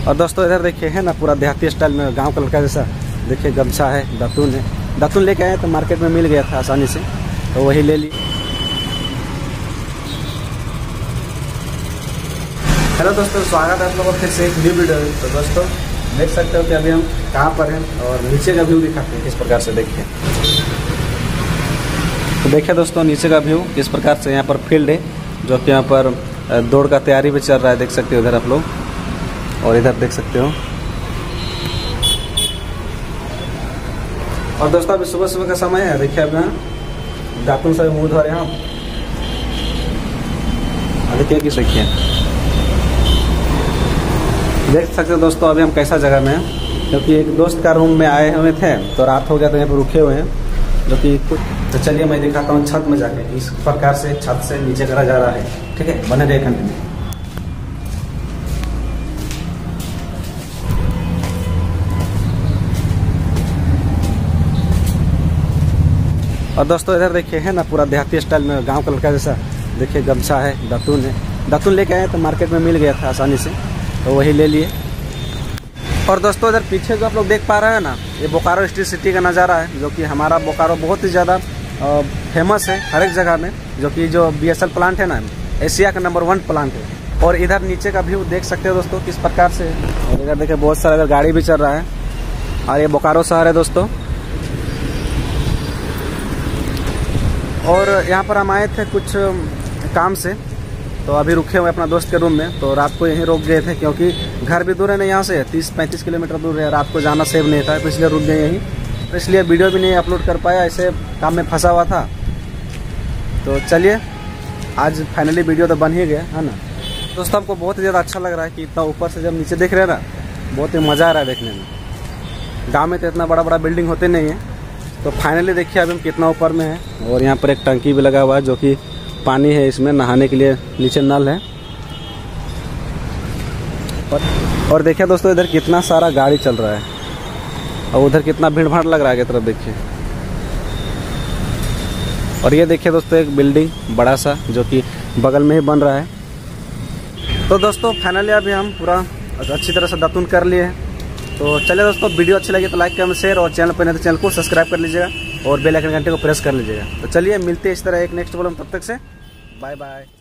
और दोस्तों इधर देखिए है ना, पूरा देहाती स्टाइल में गांव का लड़का जैसा देखिए गमछा है, दातुन है। दातुन लेके आए तो मार्केट में मिल गया था आसानी से, तो वही ले ली। हेलो दोस्तों, स्वागत है आप लोगों का फिर से एक न्यू वीडियो। तो दोस्तों देख सकते हो कि अभी हम कहाँ पर हैं और नीचे का व्यू दिखाते हैं किस प्रकार से। देखिए तो देखिए दोस्तों नीचे का व्यू किस प्रकार से। यहाँ पर फील्ड है जो कि यहाँ पर दौड़ का तैयारी भी चल रहा है, देख सकते हो इधर आप लोग, और इधर देख सकते हो। और दोस्तों अभी सुबह सुबह का समय है। देखिए अब यहाँ दातुन से मुँह धो रहे हैं हम। देखिए किस देखिए देख सकते हो दोस्तों अभी हम कैसा जगह में हैं, क्योंकि एक दोस्त का रूम में आए हुए थे तो रात हो गया, तो यहाँ पर रुके हुए हैं जो कि कुछ। तो चलिए मैं दिखाता हूँ छत में जाके इस प्रकार से छत से नीचे करा जा रहा है। ठीक है, बने रहिए कंटिन्यू। और दोस्तों इधर देखिए है ना, पूरा देहाती स्टाइल में गांव का लड़का जैसा देखिए गमछा है, दातुन है। दातुन लेके आए तो मार्केट में मिल गया था आसानी से, तो वही ले लिए। और दोस्तों इधर पीछे जो आप लोग देख पा रहे हैं ना, ये बोकारो स्टील सिटी का नज़ारा है, जो कि हमारा बोकारो बहुत ही ज़्यादा फेमस है हर एक जगह में, जो कि जो BSL प्लांट है ना, एशिया का नंबर 1 प्लांट है। और इधर नीचे का व्यू देख सकते हो दोस्तों किस प्रकार से। और इधर देखिए बहुत सारा इधर गाड़ी भी चल रहा है, और ये बोकारो शहर है दोस्तों। और यहाँ पर हम आए थे कुछ काम से, तो अभी रुके हुए अपना दोस्त के रूम में। तो रात को यहीं रोक गए थे, क्योंकि घर भी दूर है ना, यहाँ से 30-35 किलोमीटर दूर है। रात को जाना सेफ नहीं था, तो इसलिए रुक गए यहीं। तो इसलिए वीडियो भी नहीं अपलोड कर पाया, ऐसे काम में फंसा हुआ था। तो चलिए आज फाइनली वीडियो तो बन ही गया है ना। दोस्तों हमको बहुत ही ज़्यादा अच्छा लग रहा है कि इतना ऊपर से जब नीचे देख रहे हैं ना, बहुत ही मज़ा आ रहा है देखने में। गाँव में तो इतना बड़ा बड़ा बिल्डिंग होते नहीं है। तो फाइनली देखिए अभी हम कितना ऊपर में है। और यहाँ पर एक टंकी भी लगा हुआ है, जो कि पानी है इसमें नहाने के लिए, नीचे नल है। और देखिए दोस्तों इधर कितना सारा गाड़ी चल रहा है, और उधर कितना भीड़ भाड़ लग रहा है की तरफ देखिए। और ये देखिए दोस्तों एक बिल्डिंग बड़ा सा जो कि बगल में ही बन रहा है। तो दोस्तों फाइनली अभी हम पूरा अच्छी तरह से दातुन कर लिए हैं। तो चलिए दोस्तों, वीडियो अच्छी लगी तो लाइक कमेंट शेयर, और चैनल पर नहीं तो चैनल को सब्सक्राइब कर लीजिएगा, और बेल आइकन घंटे को प्रेस कर लीजिएगा। तो चलिए मिलते हैं इस तरह एक नेक्स्ट वीडियो में, तब तक से बाय बाय।